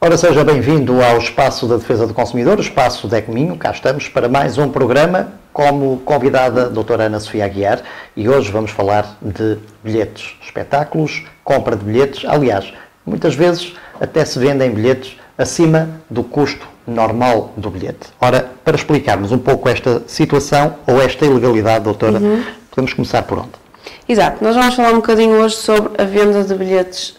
Ora, seja bem-vindo ao Espaço da Defesa do Consumidor, o Espaço DEC Minho. Cá estamos para mais um programa, como convidada a doutora Ana Sofia Aguiar, e hoje vamos falar de bilhetes, espetáculos, compra de bilhetes. Aliás, muitas vezes até se vendem bilhetes acima do custo normal do bilhete. Ora, para explicarmos um pouco esta situação ou esta ilegalidade, doutora, podemos começar por onde? Exato, nós vamos falar um bocadinho hoje sobre a venda de bilhetes,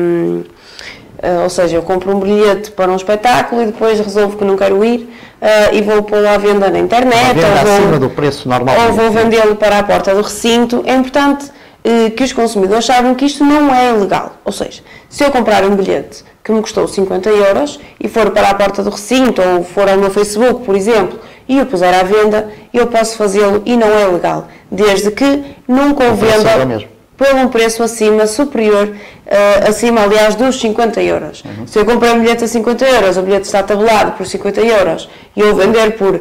ou seja, eu compro um bilhete para um espetáculo e depois resolvo que não quero ir e vou pô-lo à venda na internet, acima do preço normal, ou vou vendê-lo para a porta do recinto. É importante que os consumidores saibam que isto não é ilegal, ou seja, se eu comprar um bilhete que me custou 50 euros e for para a porta do recinto ou for ao meu Facebook, por exemplo, e o puser à venda, eu posso fazê-lo e não é legal, desde que nunca o venda por um preço superior, acima, aliás, dos 50 euros. Se eu comprei um bilhete a 50 euros, o bilhete está tabelado por 50 euros e eu vender por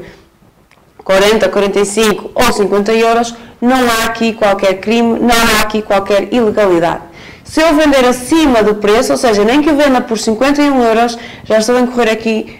40, 45 ou 50 euros, não há aqui qualquer crime, não há aqui qualquer ilegalidade. Se eu vender acima do preço, ou seja, nem que eu venda por 51 euros, já estou a incorrer aqui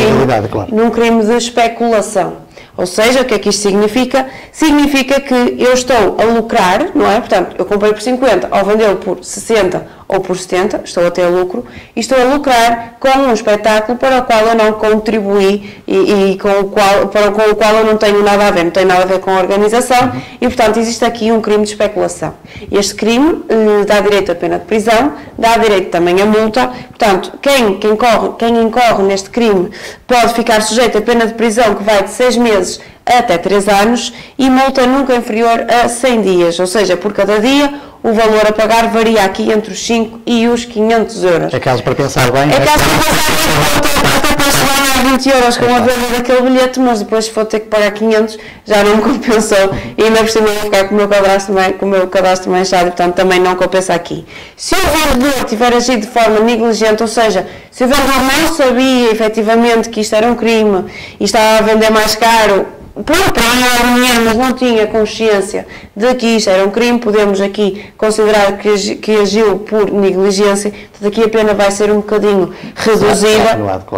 num crime de especulação. Ou seja, o que é que isto significa? Significa que eu estou a lucrar, não é? Portanto, eu comprei por 50, ao vendê-lo por 60 ou por 70, estou a ter lucro, e estou a lucrar com um espetáculo para o qual eu não contribuí e com o qual eu não tenho nada a ver, não tem nada a ver com a organização, e portanto existe aqui um crime de especulação. Este crime dá direito à pena de prisão, dá direito também à multa, portanto, quem incorre neste crime pode ficar sujeito à pena de prisão que vai de 6 meses até 3 anos e multa nunca inferior a 100 dias, ou seja, por cada dia o valor a pagar varia aqui entre os 5 e os 500 euros. É caso para pensar bem. É caso para pensar bem, até posso ganhar 20 euros com a venda daquele bilhete, mas depois se for ter que pagar 500 já não me compensou e ainda por cima vou ficar com o meu cadastro manchado e portanto também não compensa aqui. Se o vendedor tiver agido de forma negligente, ou seja, se o vendedor não sabia efetivamente que isto era um crime e estava a vender mais caro, para ganhar dinheiro, mas não tinha consciência de que isto era um crime, podemos aqui considerar que agiu por negligência, portanto aqui a pena vai ser um bocadinho reduzida,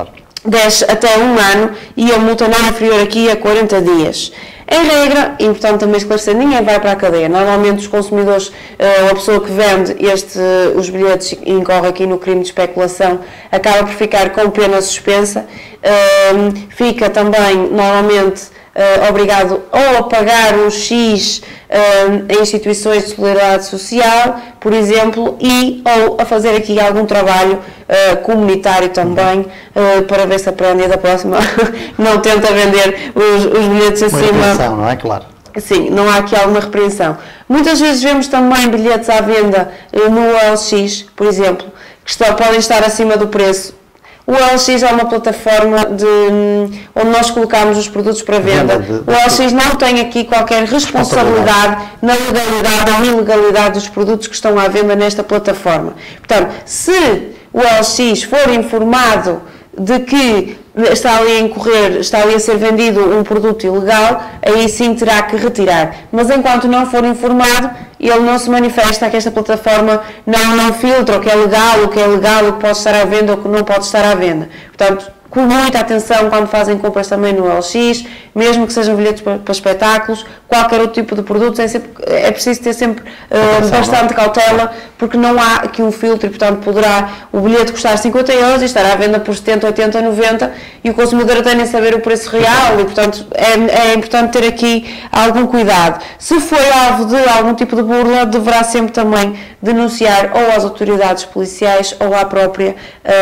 10 até 1 ano, e a multa não inferior aqui a 40 dias. Em regra, e portanto também esclarecer, ninguém vai para a cadeia. Normalmente os consumidores, a pessoa que vende os bilhetes e incorre aqui no crime de especulação, acaba por ficar com pena suspensa, fica também normalmente obrigado ou a pagar um X em instituições de solidariedade social, por exemplo, ou a fazer aqui algum trabalho comunitário também, para ver se aprende e da próxima não tenta vender os bilhetes acima. Uma repreensão, não é? Claro. Sim, não há aqui alguma repreensão. Muitas vezes vemos também bilhetes à venda no OLX, por exemplo, que podem estar acima do preço. O OLX é uma plataforma onde nós colocamos os produtos para venda. O OLX não tem aqui qualquer responsabilidade na legalidade ou ilegalidade dos produtos que estão à venda nesta plataforma. Portanto, se o OLX for informado de que está ali a ser vendido um produto ilegal, aí sim terá que retirar. Mas enquanto não for informado, ele não se manifesta, que esta plataforma não filtra o que é legal, o que pode estar à venda ou o que não pode estar à venda. Portanto, com muita atenção quando fazem compras também no OLX, mesmo que sejam bilhetes para espetáculos, qualquer outro tipo de produtos, é preciso ter sempre bastante cautela, porque não há aqui um filtro e, portanto, poderá o bilhete custar 50 euros e estar à venda por 70, 80, 90 e o consumidor até nem saber o preço real e, portanto, é importante ter aqui algum cuidado. Se for alvo de algum tipo de burla, deverá sempre também denunciar ou às autoridades policiais ou à própria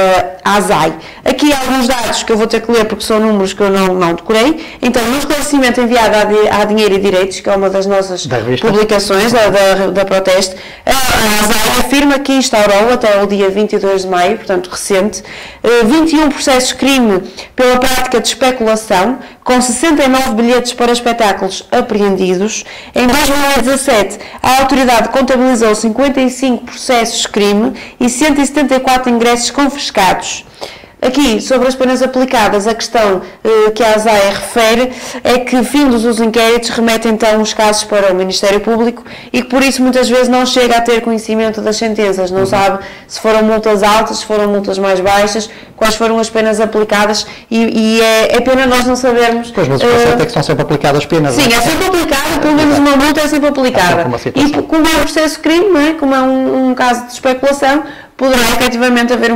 ASAI. Aqui há alguns dados que eu vou ter que ler porque são números que eu não decorei. Então, no esclarecimento enviado à Dinheiro e Direitos, que é uma das nossas publicações da Proteste, a ASAI afirma que instaurou até o dia 22 de maio, portanto recente, 21 processos de crime pela prática de especulação, com 69 bilhetes para espetáculos apreendidos. Em 2017, a autoridade contabilizou 55 processos de crime e 174 ingressos confiscados. Aqui, sobre as penas aplicadas, a questão que a ASAE refere é que, findos os inquéritos, remete então os casos para o Ministério Público e que, por isso, muitas vezes não chega a ter conhecimento das sentenças, não sabe se foram multas altas, se foram multas mais baixas, quais foram as penas aplicadas e é pena nós não sabermos... Pois, mas o conceito é que são sempre aplicadas penas. Sim, é sempre aplicada, pelo menos uma multa é sempre aplicada. E como é um processo de crime, não é? Como é um caso de especulação, poderá efetivamente haver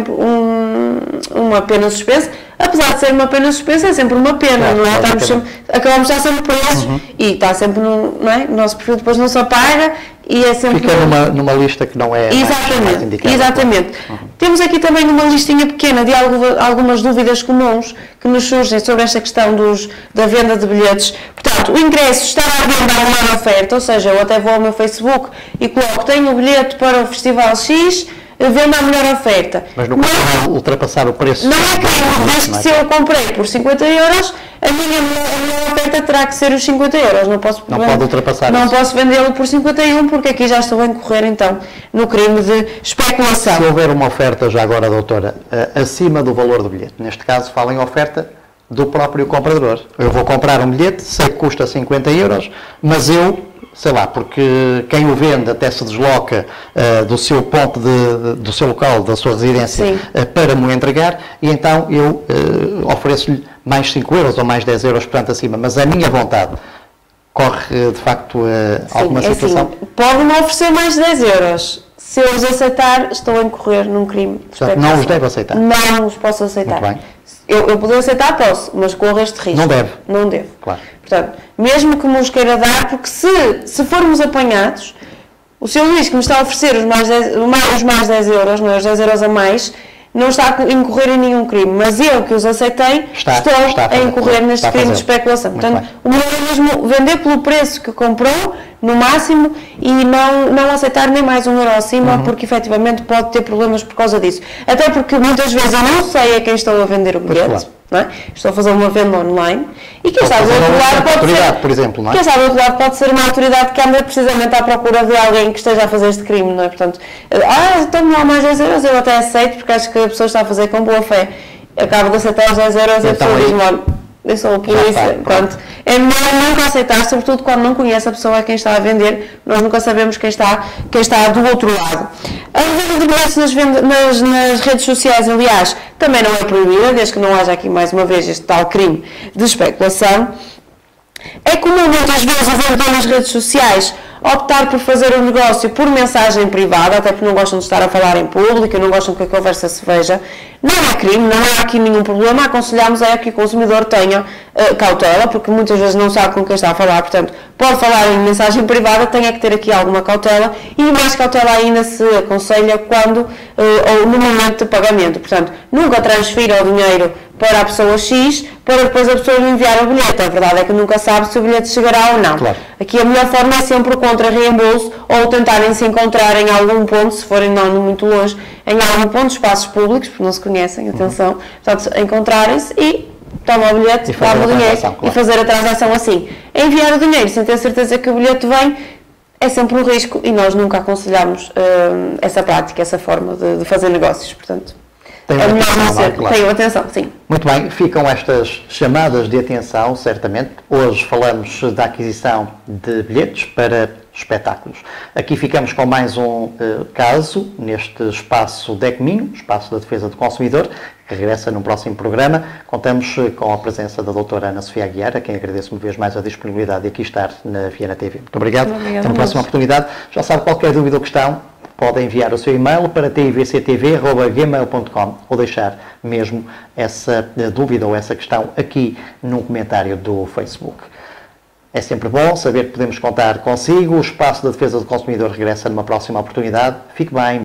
uma pena suspensa. Apesar de ser uma pena suspensa, é sempre uma pena, não é? Acabamos de estar sempre presos e está sempre não é? O nosso perfil depois não se apaga e é sempre... Fica numa lista que não é mais indicada. Exatamente. Temos aqui também uma listinha pequena de algumas dúvidas comuns que nos surgem sobre esta questão da venda de bilhetes. Portanto, o ingresso está à venda a uma oferta, ou seja, eu até vou ao meu Facebook e coloco, tenho o bilhete para o Festival X, vendo a melhor oferta. Mas não pode ultrapassar o preço. Não é crime, desde que se eu comprei por 50 euros, a minha oferta terá que ser os 50 euros. Não pode ultrapassar isso. Não posso vendê-lo por 51, porque aqui já estou a incorrer, então, no crime de especulação. Se houver uma oferta, já agora, doutora, acima do valor do bilhete, neste caso, fala em oferta do próprio comprador. Eu vou comprar um bilhete, sei que custa 50 euros, mas eu... sei lá, porque quem o vende até se desloca do seu ponto, do seu local, da sua residência, para me o entregar, e então eu ofereço-lhe mais 5 euros ou mais 10 euros, portanto, acima, mas a minha vontade corre, de facto, alguma situação? Assim, pode-me oferecer mais 10 euros. Se eu os aceitar, estou a incorrer num crime. Portanto, não os deve aceitar? Não os posso aceitar. Muito bem. Eu poder aceitar, posso, mas corro este risco. Não deve? Não devo. Claro. Portanto, mesmo que me os queira dar, porque se formos apanhados, o Sr. Luís que me está a oferecer os mais 10 euros, não é, os 10 euros a mais, não está a incorrer em nenhum crime, mas eu que os aceitei, estou a incorrer neste crime de especulação. Portanto, o melhor é mesmo vender pelo preço que comprou, no máximo, e não aceitar nem mais um euro acima, porque efetivamente pode ter problemas por causa disso. Até porque muitas vezes eu não sei a quem estou a vender o bilhete. Não é? Estou a fazer uma venda online e quem sabe do outro lado pode ser, por exemplo, não é? Quem sabe do outro lado pode ser uma autoridade que anda precisamente à procura de alguém que esteja a fazer este crime, não é? Portanto, então não há mais 10 euros, eu até aceito porque acho que a pessoa está a fazer com boa fé. Acabo de aceitar os 10 euros e a pessoa diz-me, olha, eu sou a polícia, pronto. É melhor nunca aceitar, sobretudo quando não conhece a pessoa a quem está a vender, nós nunca sabemos quem está do outro lado. A venda de bilhetes nas redes sociais, aliás, também não é proibida, desde que não haja aqui mais uma vez este tal crime de especulação. É comum muitas vezes o vendedor nas redes sociais optar por fazer o negócio por mensagem privada, até porque não gostam de estar a falar em público, não gostam que a conversa se veja. Não é crime, não há aqui nenhum problema, aconselhamos é que o consumidor tenha cautela, porque muitas vezes não sabe com quem está a falar, portanto, pode falar em mensagem privada, tem que ter aqui alguma cautela, e mais cautela ainda se aconselha quando, ou no momento de pagamento, portanto, nunca transfira o dinheiro para a pessoa X, para depois a pessoa lhe enviar o bilhete. A verdade é que nunca sabe se o bilhete chegará ou não. Claro. Aqui a melhor forma é sempre contra reembolso ou tentarem se encontrar em algum ponto, se forem não muito longe, em algum ponto, espaços públicos, porque não se conhecem, atenção, portanto, encontrarem-se e toma o bilhete, dá o dinheiro e fazer a transação assim. Enviar o dinheiro sem ter certeza que o bilhete vem é sempre um risco e nós nunca aconselhamos essa prática, essa forma de fazer negócios, portanto. Tenham atenção, sim. Muito bem, ficam estas chamadas de atenção, certamente. Hoje falamos da aquisição de bilhetes para espetáculos. Aqui ficamos com mais um caso neste espaço DECMINHO, Espaço da Defesa do Consumidor, que regressa num próximo programa. Contamos com a presença da doutora Ana Sofia Aguiar, a quem agradeço uma vez mais a disponibilidade de aqui estar na Viena TV. Muito obrigado. Até uma próxima oportunidade. Já sabe, qualquer dúvida ou questão, pode enviar o seu e-mail para tivctv@gmail.com ou deixar mesmo essa dúvida ou essa questão aqui num comentário do Facebook. É sempre bom saber que podemos contar consigo. O Espaço da Defesa do Consumidor regressa numa próxima oportunidade. Fique bem.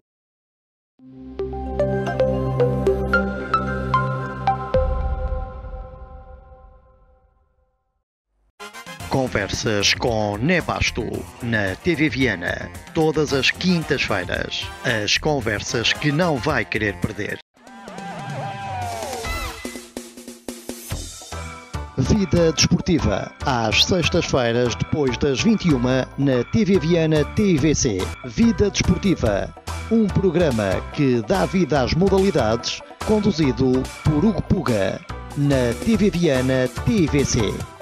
Conversas com Nebasto, na TV Viena, todas as quintas-feiras. As conversas que não vai querer perder. Vida Desportiva, às sextas-feiras, depois das 21h, na TV Viena TVC. Vida Desportiva, um programa que dá vida às modalidades Conduzido por Hugo Puga, na TV Viana TVC.